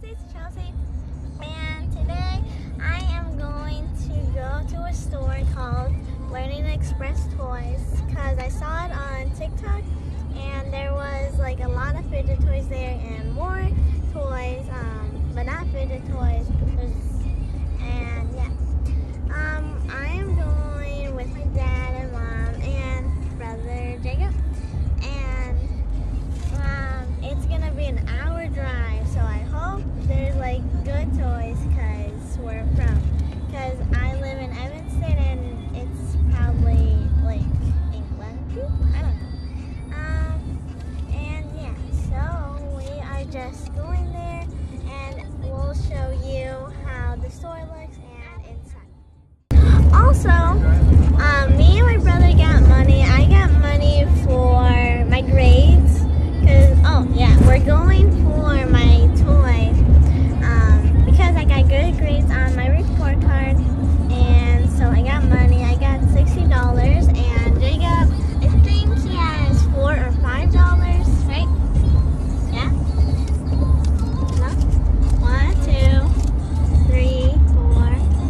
it's Chelsea, and today I am going to go to a store called Learning Express Toys because I saw it on TikTok and there was like a lot of fidget toys there and more toys, but not fidget toys. And yeah, I am going with my dad and mom and brother Jacob, and it's gonna be an hour drive, so I hope there's like good toys because I live in Evanston and it's probably like England too. I don't know. And yeah, so we are just going there and we'll show you how the store looks and inside. Also, me and my brother got money. I got money for my grades. Oh yeah, we're going for my toy because I got good grades on my report card, and so I got money. I got $60, and Jacob, I think he has $4 or $5, right? Yeah? No? 1, 2, 3, 4,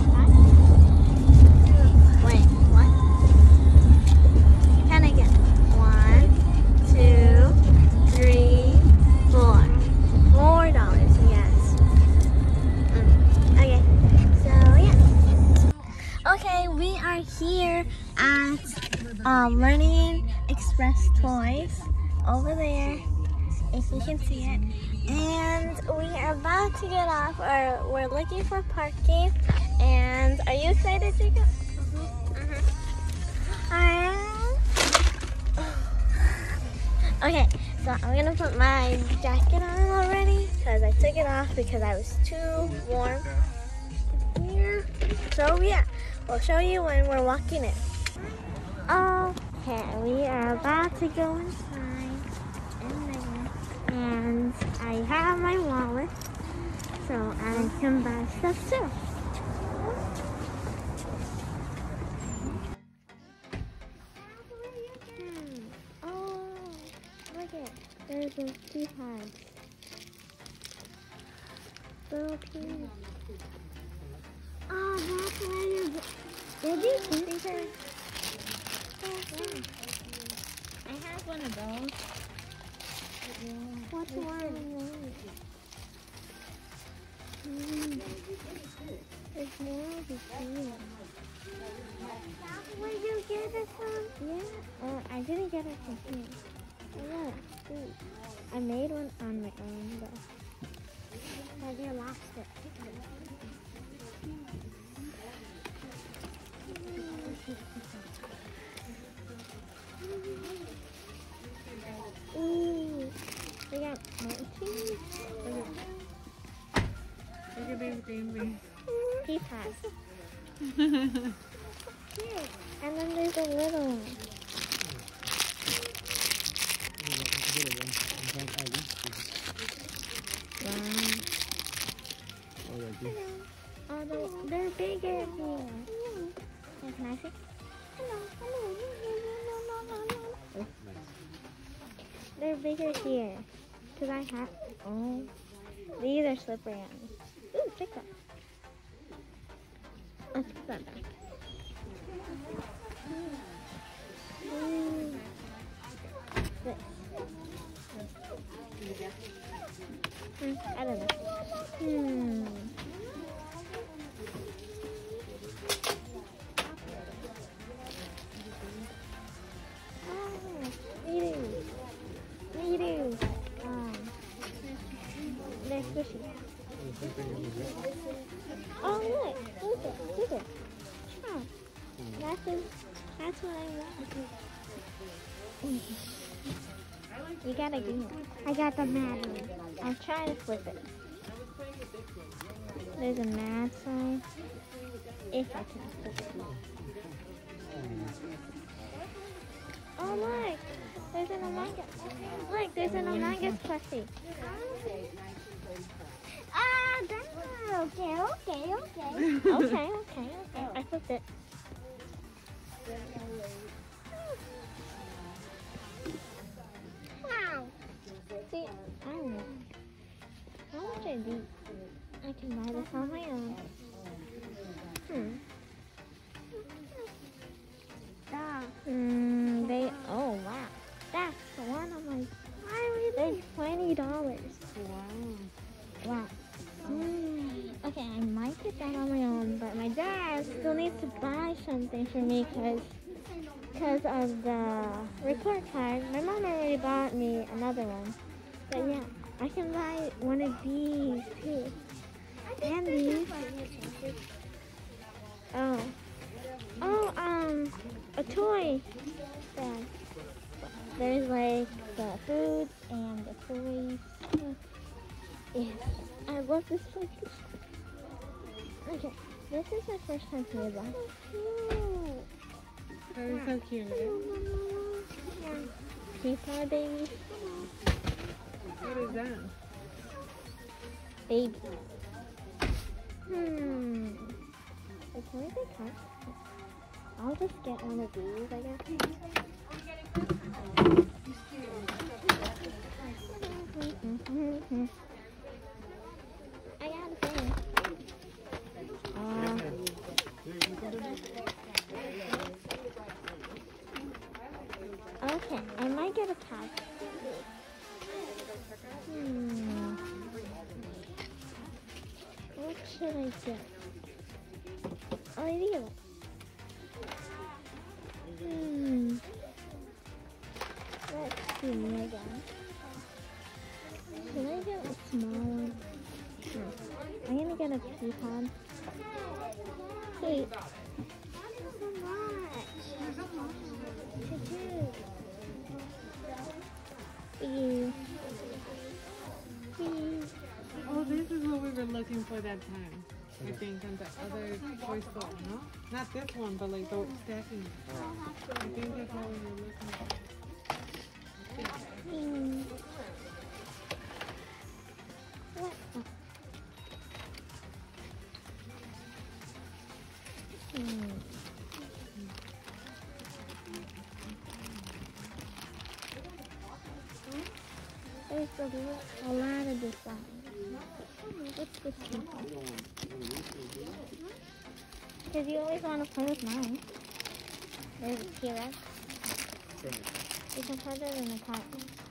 5. Wait, what? Can I get 1, 2, 3, 4. $4, yes. Okay, so yeah. Okay, we are here at Learning Express Toys over there, if you can see it. And we are about to get off, or we're looking for parking. And are you excited, Jacob? Okay, so I'm gonna put my jacket on already because I took it off because I was too warm here. So yeah, we'll show you when we're walking in. Okay, we are about to go inside in there, and I have my wallet, so I can buy stuff too. There's those keypads. Little keys. Oh, that's where you go. Did you see her? I have one of those. What's one? There's more of the keys. Where you get it from? Yeah. I didn't get it from here. Oh, yeah. I made one on my own, but I just lost it. Ooh, we got munchies. Look at this baby. Keypad. And then there's a little one. Oh, they're bigger here. Can I see? They're bigger here. Because I have. Oh, these are slippery ones. Ooh, check that. Let's put that back. I don't know. They're squishy. Oh look, look it. Oh, that's what I want. You gotta give me. I got the mad one. I'm trying to flip it. There's a mad sign. If I can flip it. Oh look, there's an Among Us. Look, there's an Among Us plushie. Okay. I flipped it. Wow. See, I don't know. How much are these? I can buy this on my own. Oh wow. That's one of my, they're $20. Wow. Okay, I might get that on my own, but my dad still needs to buy something for me because of the report card. My mom already bought me another one. But yeah, I can buy one of these too. And these. A toy bag. There's like the foods and the toys. Yes, I love this place. Okay, this is my first time here, but That is so cute, right? yeah. Peacock baby. What is that? Baby. It's really good, huh? I'll just get one of these, I guess. I got a thing. Okay, I might get a cat. What should I get? Oh, I think let's see again. Should I get a small one? I'm gonna get a peapod. Hey, not so much. Oh, this is what we were looking for that time. I think, and the other toy store, no? Not this one, but like the stacking. I think that's what we were looking for. What? There's a lot of designs. What's this one? Because you always want to play with mine. There's a T-Rex. You can put it in a cart.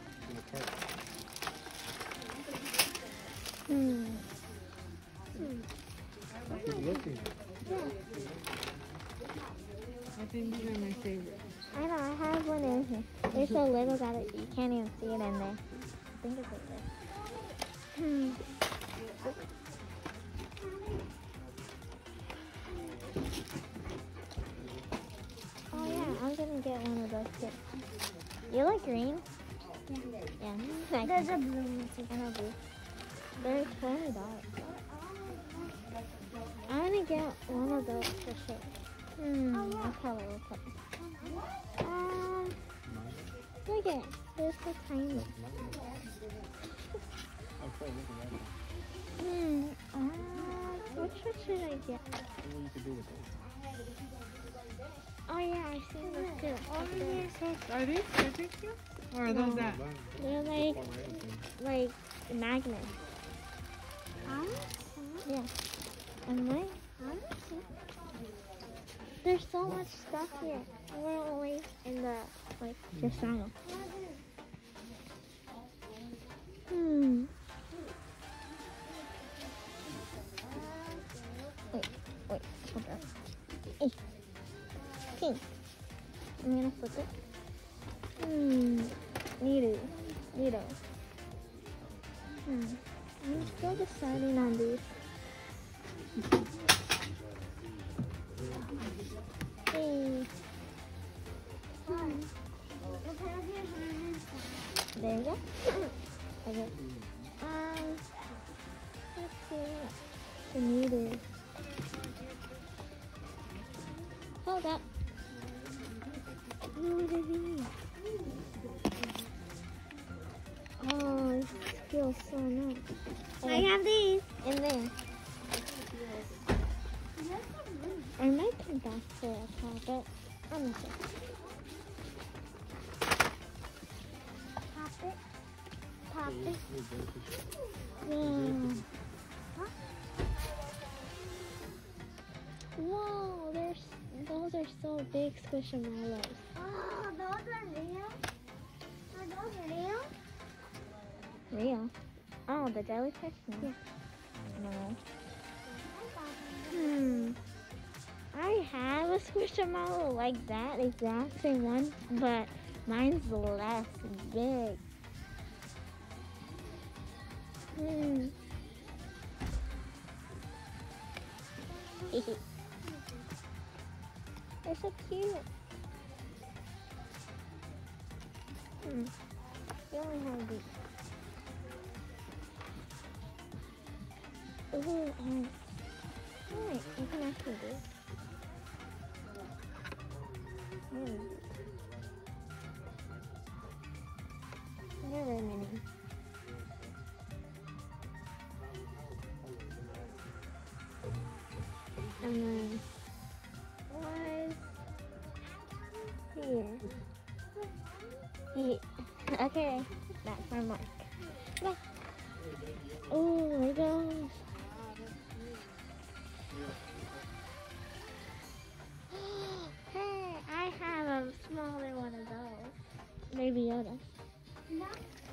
Keep looking. Yeah. I think these are my favorite. I know, I have one in here. They're so little that you can't even see it in there. I think it's like this. Oh yeah, I'm gonna get one of those too. You like green? Yeah. There's a blue one. And a blue. They're $20. I'm gonna get one of those for sure. What color? Look at it. They're so tiny. Which one should I get? Oh yeah, I've seen those too. Oh, they're so, are these cute? Or are those that? They're like magnets. Yeah. And mine? There's so much stuff here. We're only in the this aisle. Wait, hold on. Hey, pink. I'm gonna flip it. Neato. I'm still deciding on these. Hey. There you go. Okay. Let's see the needle. Hold up. What are these? Oh, this feels so nice. I have these in there. I might come back for a but I'm not sure. Pop it. pop it. Whoa. Huh? Whoa, those are so big squishamallows. Oh, those are real? Are those real? Real? Oh, the jellyfish? No. Yeah. No. I have a squishamallow like that, exact same one, but mine's less big. They're so cute. You only have these. Ooh, alright, you can actually do it. They're very many. And then was here. Okay, that's my mark. Yeah. Oh my gosh. Hey, I have a smaller one of those. Baby Yoda. No.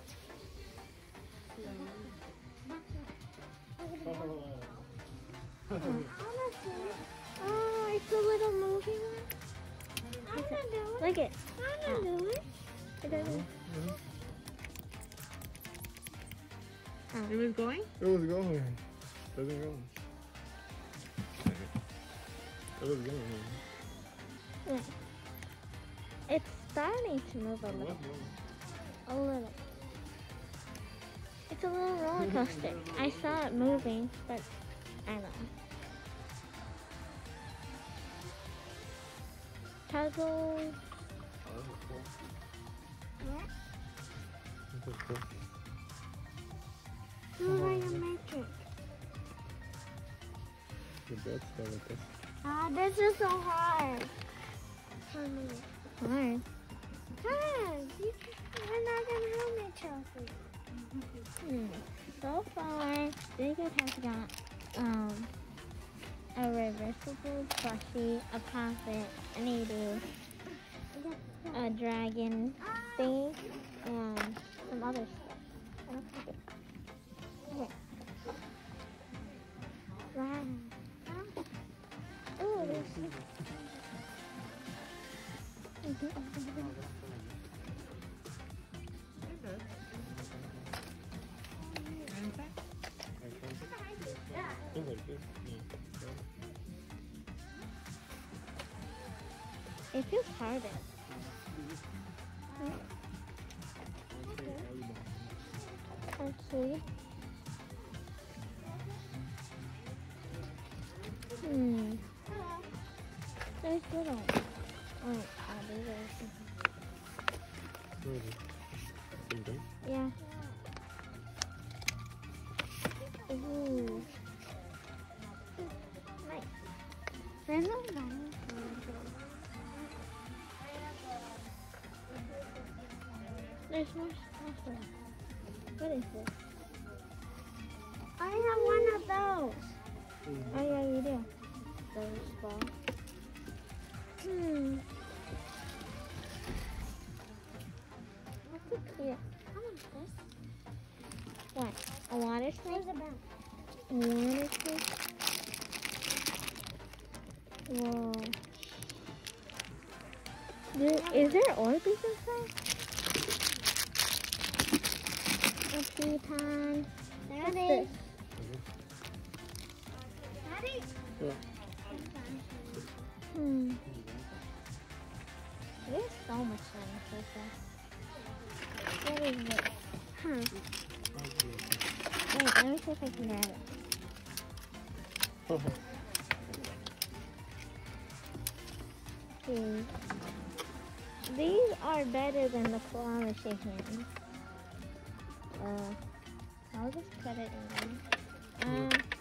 Oh, it's a little moving one. I'm gonna do it. Look it. I'm gonna do it. It doesn't. It was going? It was going. Doesn't go. It was going. Yeah. It's starting to move a little. A little. It's a little roller coaster. I saw it moving, but I don't know. Puzzle. What? This is cool. Do like a matrix. The bed stuff with this. Ah, this is so hard. For me. Hard? Hard. You're not gonna help me, Chelsea. So far, Jacob has got a reversible plushie, a puppet, an Edu, a dragon thing, and some other stuff. Okay. Wow. Oh, there's it feels harder. Okay. There's little. Oh, yeah. Ooh. Nice. There's no diamond. There's more stuff. What is this? I have one of those. Oh yeah, you do. Those balls. What's it clear? How much is this? What? A water snake? A water snake? Whoa. Is there Orbeez inside? A pecan. What's this? Daddy? Yeah. There's so much fun. What is this? Wait, let me see if I can grab it. These are better than the claw hands. I'll just put it in there.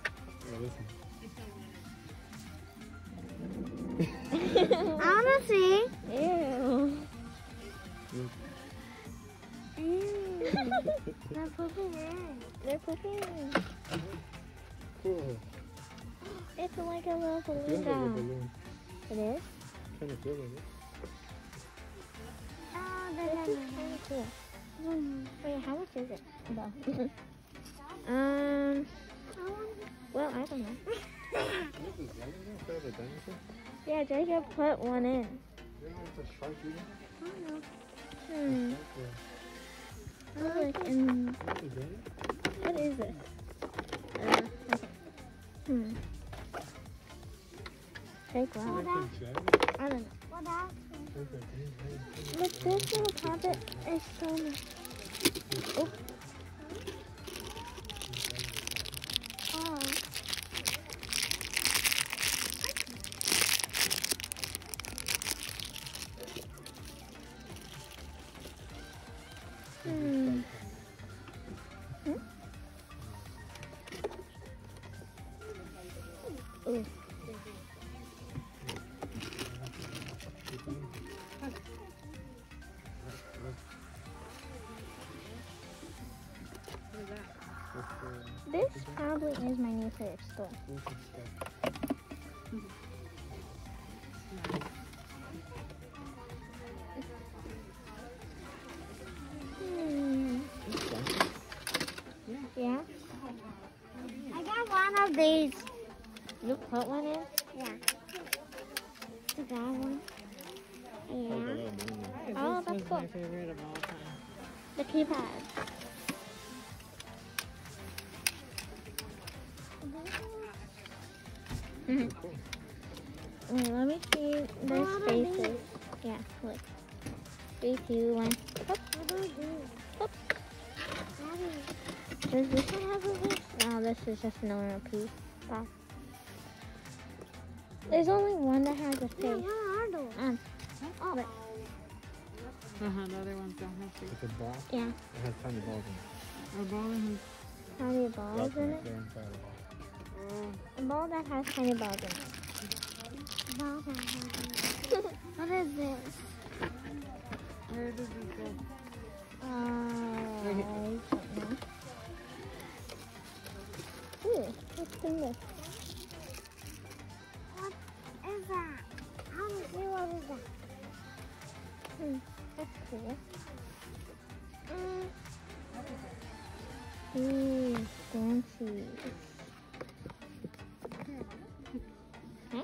I wanna see. Ew. Ew. They're pooping in. They're pooping. Cool. It's like a little balloon Feels like a doll. balloon. It is? Kind of feels like it. Oh, this is kind of cool. Wait, how much is it? Though? Well, I don't know. Feels like a dinosaur. Yeah, Jacob put one in. You know it's a shark either? Hmm. Yeah. Oh, look, and What is that? what is this? Okay. Fake wow. Like a dragon? I don't know. Feels like anything. But this little puppet is so nice. Oh. Oh. Hmm. Ooh. What is that? This probably is my new favorite store. Hmm. Yeah. I got one of these. You put one in? Yeah. You got one? Yeah. Oh, This that's was cool. my favorite of all time. The keypad. Cool. Wait, let me see the spaces. Yeah, look. 3, 2, 1. Hoop. Hoop. Does this one have a list? No, this is just a normal piece. Wow. There's only one that has a face. Oh, but, The other ones don't have face. It's a ball. yeah. It has tiny balls in it. A ball and Tiny balls That's in right it. there inside of it. oh, A ball that has tiny balls in it. Ball that has What is this? where did this go? I don't know. Ooh, what's in this? What is that? I want to see what is that. That's cool. Ooh, fancy. Huh?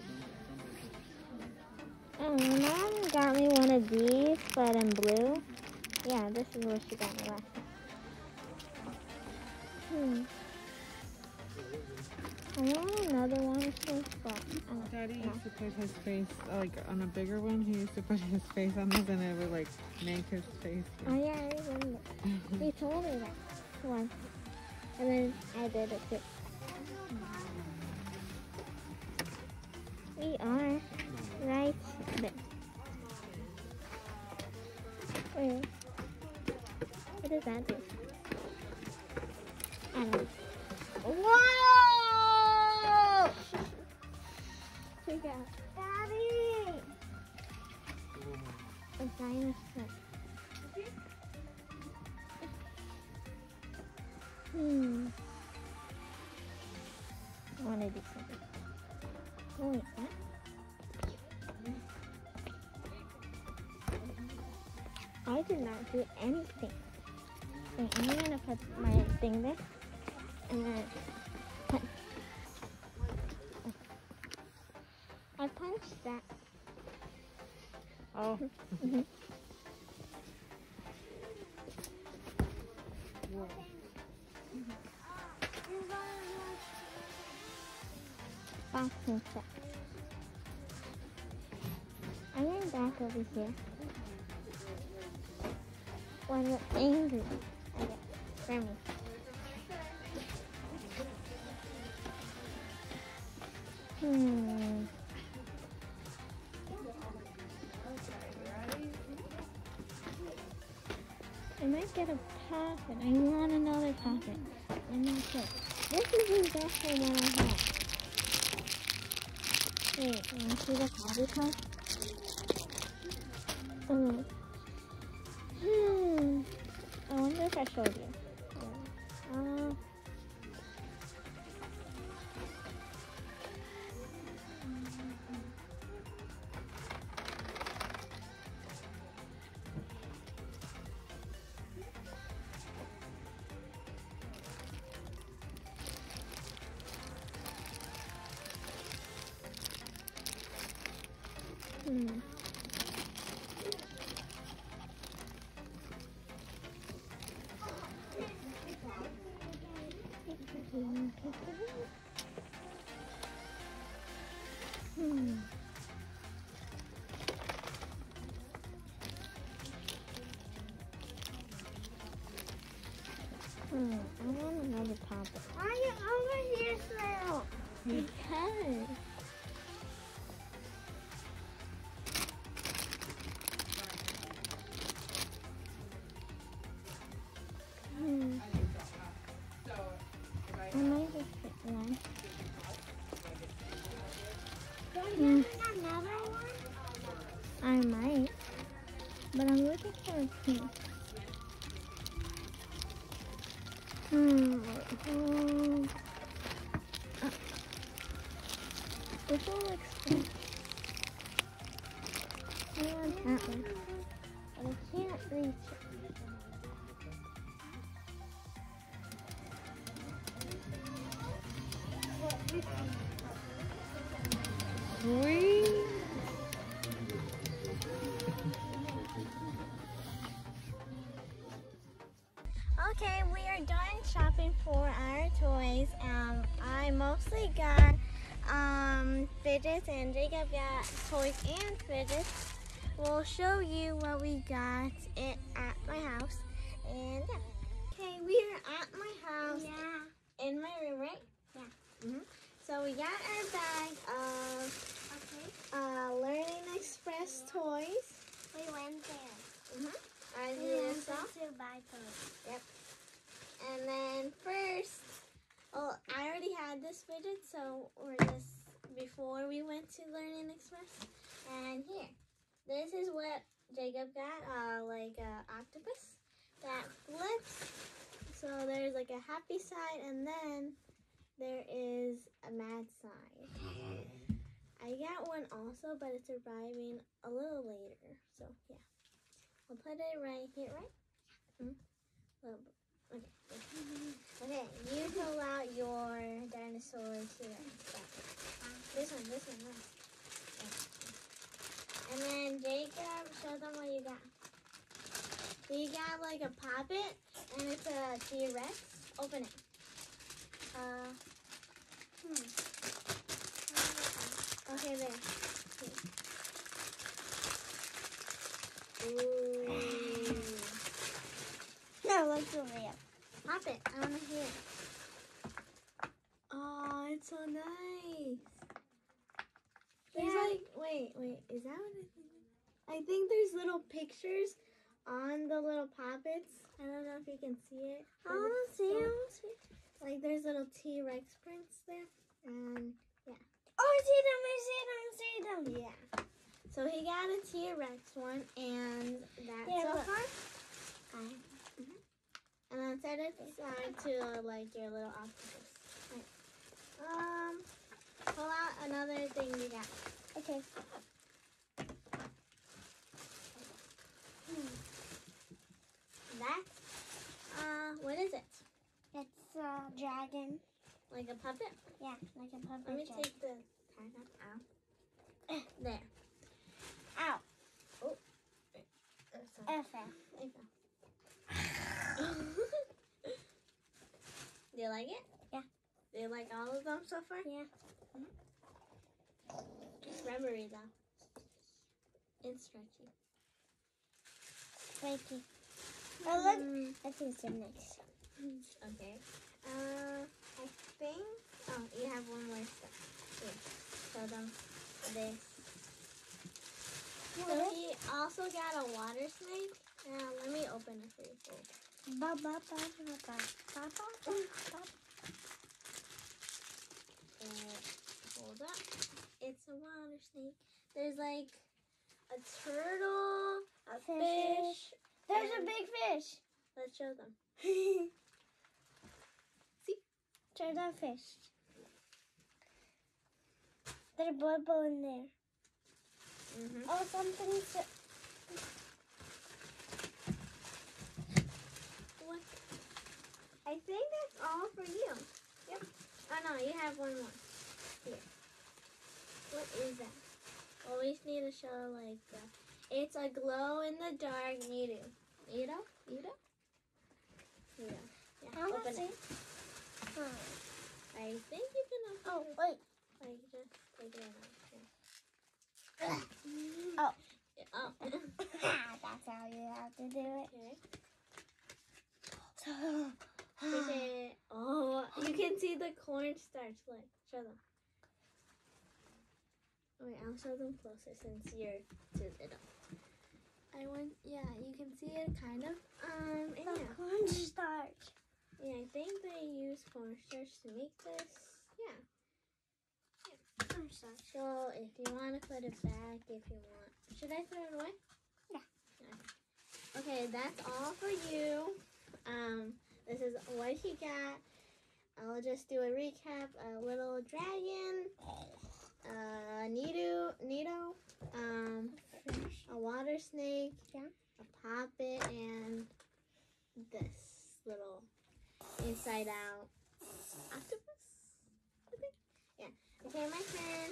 Oh, my mom got me one of these, but in blue. Yeah, this is what she got me last time. I want another one, so but Daddy used to put his face, like on a bigger one, he used to put his face on this and it would like make his face. oh yeah, I remember. You told me that once, and then I did it too. We are right there. Wait, what does that do? I don't know. Whoa! Check out. Daddy! A dinosaur. I want to do something. Oh, wait, what? I did not do anything. Wait, I'm gonna put my thing there. And then punch. I punched that. Oh. Mhm. Whoa. Boxing set. I'm going back over here. When you're angry, I get for me. I might get a pocket. I want another pocket. I'm not sure. This is exactly what I have. Wait, you want to see the coffee cup? I wonder if I showed you. I want another pop-up. Why are you over here, Snail? Because. I might just pick one. Another one? I might. But I'm looking for a pink. This one looks good. I want that one. But I can't reach it. Okay, we are done shopping for our toys. I mostly got fidgets, and Jacob got toys and fidgets. We'll show you what we got at my house. And yeah. Okay, we are at my house. Yeah. In my room, right? Yeah. So we got our bag of Learning Express toys. We went there. As you saw. To buy toys. Yep. And then first, well, I already had this fidget, so we're just before we went to Learning Express. And here, this is what Jacob got, like a octopus that flips. So there's like a happy side, and then there is a mad side. I got one also, but it's arriving a little later. So yeah, I'll put it right here, right? Okay. Okay, you pull out your dinosaur T-Rex. This one. And then Jacob, show them what you got. You got like a puppet, and it's a T-Rex. Open it. Okay, there. Ooh. No, let's over here. Pop it. I want to hear it. Oh, it's so nice. There's like, wait. Is that what I think? I think there's little pictures on the little poppets. I don't know if you can see it. Oh, see. Like there's little T-Rex prints there. And yeah. Oh, I see them. Yeah. So he got a T-Rex one, and that's so far. And then set it aside to like your little octopus. Right. Pull out another thing you got. Okay. That's what is it? It's a dragon. Like a puppet? Yeah, like a puppet. Let me take the tag off. Ow. There. Ow. Oh. Okay. Do you like it? Yeah. Do you like all of them so far? Yeah. It's rubbery though. It's stretchy. Spiky. Oh look, I think it's next. Okay. I think. Oh, you have one more step. Here. Show them this. So he also got a water snake. Let me open it for you. Hold up. It's a water snake. There's like a turtle, a fish. There's a big fish. Let's show them. See? Show the fish. There's a bubble in there. Oh, something's... What? I think that's all for you. Yep. Oh no, you have one more. Here. What is that? Always need to show like it's a glow in the dark needle. Needle? Needle? Yeah. Yeah. Open it. I think you can open it. Oh, wait. Like just take it out. Oh. Oh. That's how you have to do it. Okay. Oh, you can see the cornstarch. Look, show them. Wait, I'll show them closer since you're too little. Yeah, you can see it kind of. Yeah. Cornstarch. Yeah, I think they use cornstarch to make this. Yeah. Cornstarch. So if you want to put it back, if you want. Should I throw it away? Yeah. Okay, that's all for you. This is what he got. I'll just do a recap. A little dragon, Nido, a water snake, a puppet, and this little inside out octopus, I think. Yeah. Okay, my turn.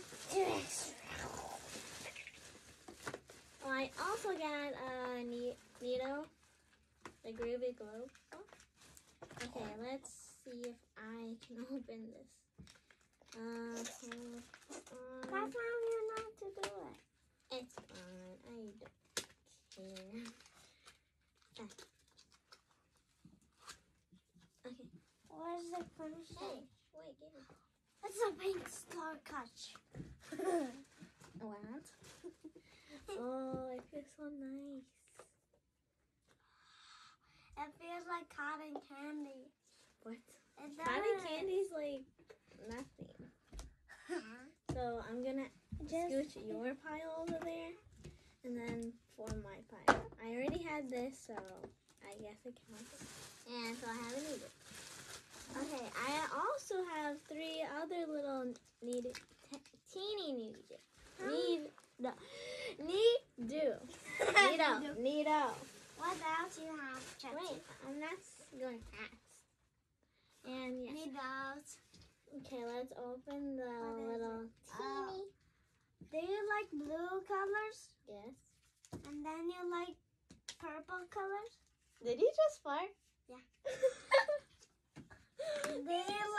Oh, I also got a Nido, the groovy globe. Okay, let's see if I can open this. That's how you're not to do it. It's fine. I don't care. Okay. Where's the first thing? Wait, give me. It's a pink star catch. What? Oh, it feels so nice. It feels like cotton candy. What? Cotton candy's like nothing. So I'm gonna scooch your pile over there and then for my pile. I already had this, so I guess it counts. And so I haven't eaten it. Okay, I also have 3 other little teeny Nido. What else you have, Chelsea? Wait, I'm not going fast. And yes. Nidos. Okay, let's open the little teeny. Do you like blue colors? Yes. And then you like purple colors? Did you just fart? Yeah. Do you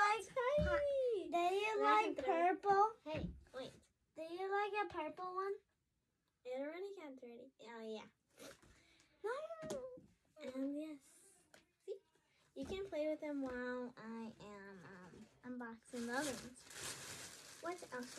like purple? Hey, wait. Do you like a purple one? It already got dirty. Oh, yeah. And yes. See? You can play with them while I am unboxing the other ones. What else?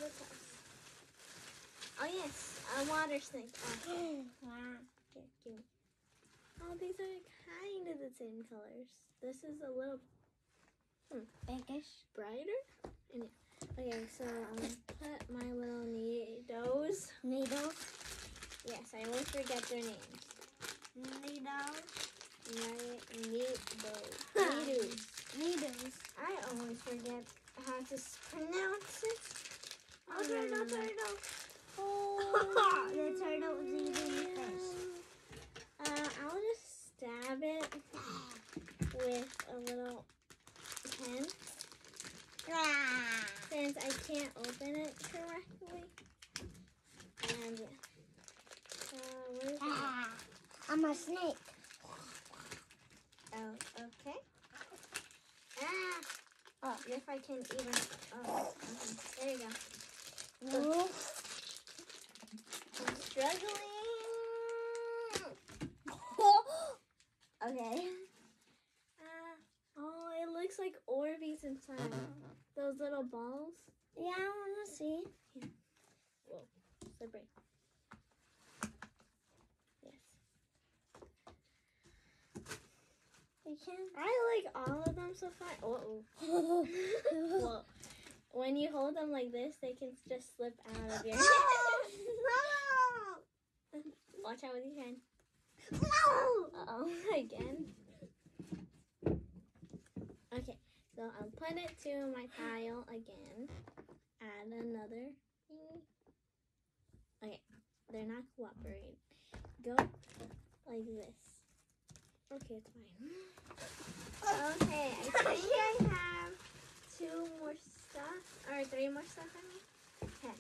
Oh, yes. A water snake. Oh. Wow. Here, give me. Oh, these are kind of the same colors. This is a little biggish, brighter. And yeah. Okay, so I'm going to put my little Nidos. Yes, I always forget their names. Nidos. I always forget how to pronounce it. Oh, turtle. Oh, the turtle is eating fish. I'll just stab it with a little pen. Since I can't open it correctly. And yeah. What is that? I'm a snake. Oh, okay. Oh, if I can even. Oh, okay. There you go. I'm struggling. Okay. Oh, it looks like Orbeez inside. Those little balls. Yeah, I want to see. Here. Whoa, slippery. I like all of them so far. Well, when you hold them like this, they can just slip out of your hand. No! Watch out with your hand. No! Uh-oh, again. So I'll put it to my pile again. Add another thingy. Okay, they're not cooperating. Go like this. Okay, it's fine. Okay, I think I have 2 more stuff, or 3 more stuff, I mean. Okay.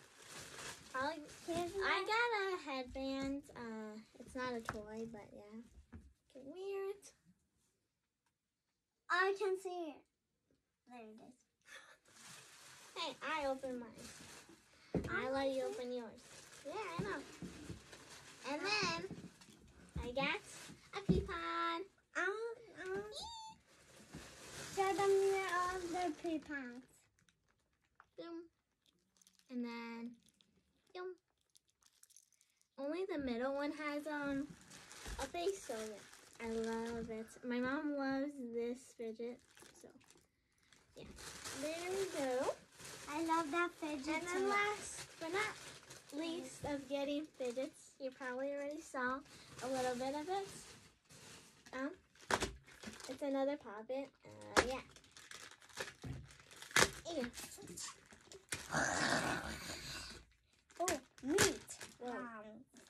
I got a headband. It's not a toy, but yeah. Okay, weird. I can see it. There it is. Hey, I opened mine. I let you open yours. Yeah, I know. And then I got a pea pod. Show them your other pea pods. Boom. And then, boom. Only the middle one has a face, so yeah, I love it. My mom loves this fidget, so yeah. There we go. I love that fidget. And then last but not least of getting fidgets, you probably already saw a little bit of it. It's another poppet. Yeah. Oh, meat. Wow.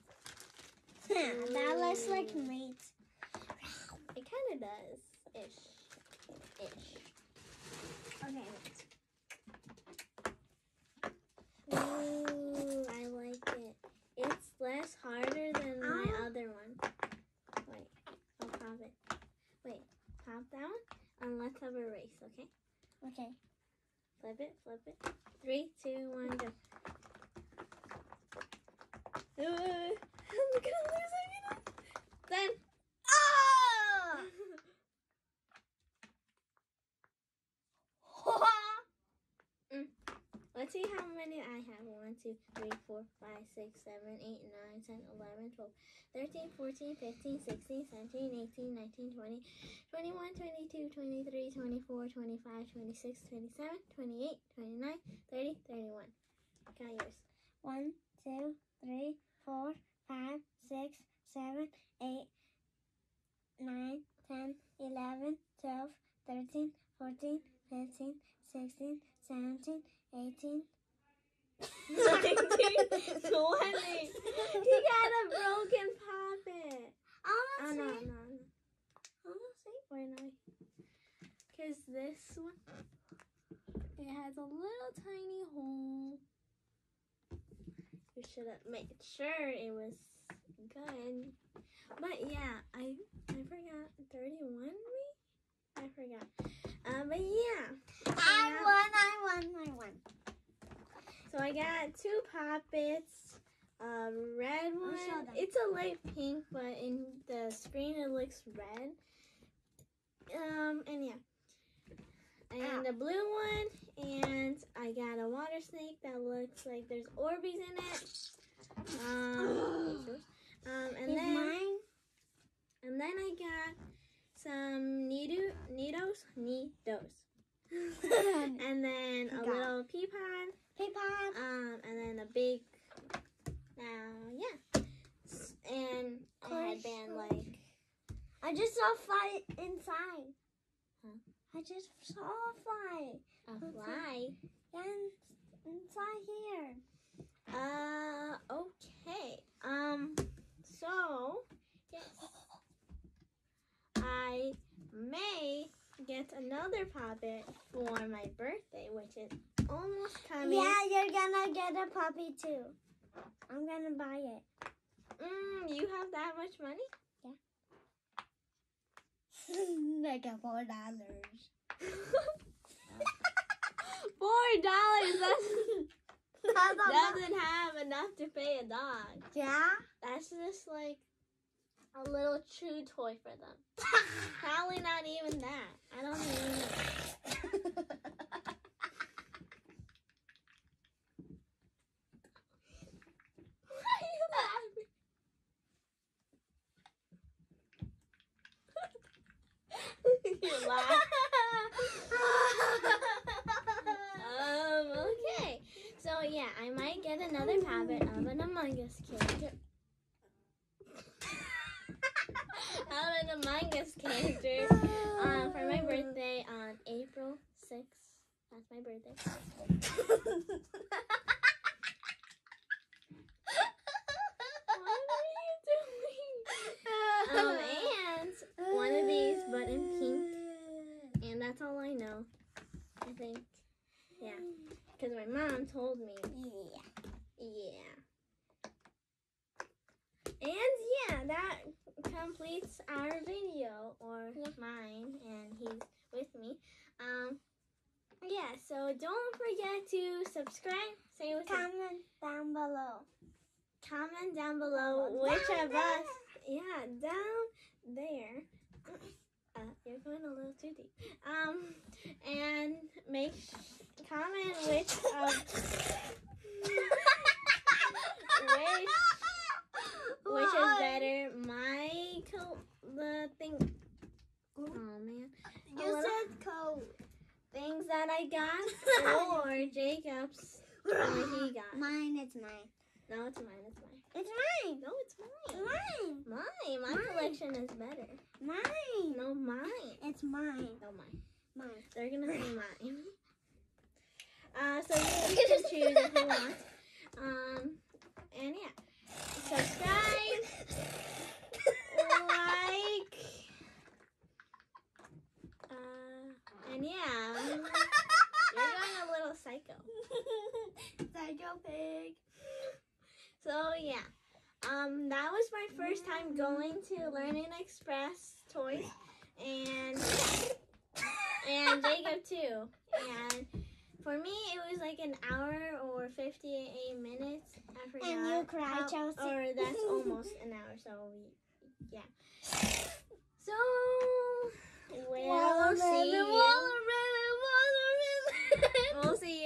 That looks like meat. It kind of does. Ish. Okay. Ooh, I like it. It's less harder than my other one. Wait, I'll pop it. Wait, pop that one and let's have a race, okay? Okay. Flip it. 3, 2, 1, go. I'm gonna lose again. Then. Oh! Let's see how many I have. 1, 2, 3, 4, 5, 6, 7, 8, 9, 10, 11, 12, 13, 14, 15, 16, 17, 18, 19, 20, 21, 22, 23, 24, 25, 26, 27, 28, 29, 30, 31. Count yours. 1, 2, 3, 4, 5, 6, 7, 8, 9, 10, 11, 12, 13, 14, 15, 16, 17, 18, 19, 20. He got a broken poppet. I Oh, want no. to see. Wait, no. Because this one, it has a little tiny hole. You should have made sure it was good. But yeah, I forgot 31 maybe? I forgot. But yeah. I won. So I got 2 poppets. Red I'll show one. them. It's a light pink, but in the screen it looks red. And yeah. And the blue one, and I got a water snake that looks like there's Orbeez in it. And then I got some Neatos. And then a little pea pod. And then a big, yeah. And a headband like. I just saw a fly inside. Huh? I just saw a fly. A fly? And inside here. Okay. So, yes. I may get another poppet for my birthday, which is almost coming. Yeah, you're gonna get a puppy too. I'm gonna buy it. You have that much money? Like $4. $4 doesn't have enough to pay a dog. Yeah? That's just like a little chew toy for them. Probably not even that. I don't even know. Why are you laughing? You laugh. Okay. So yeah, I might get another poppet of an Among Us character. For my birthday on April 6th. That's my birthday. What are you doing? And one of these, but in pink. And that's all I know. I think. Yeah. Because my mom told me. Yeah. And yeah, that completes our video, or mine, and he's with me. Yeah, so don't forget to subscribe. Say what's Comment down below. Comment down below which of us. Yeah, down there. You're going a little too deep. And comment which of which is better, the thing. Oh man, You said code. things that I got, or Jacob's what he got. Mine, it's mine. No, it's mine. It's mine. It's mine. No, it's mine. Mine. Mine. My collection is better. Mine. No, mine. It's mine. No, mine. Mine. They're gonna say mine. So you can choose if you want. And yeah, subscribe, like, and yeah, you're going a little psycho. Psycho pig. So yeah, that was my first time going to Learning Express Toys, and Jacob too. And for me, it was like an hour or 58 minutes. I forgot. And you cried, Chelsea. Or that's almost an hour. So yeah. So we'll see you. We'll see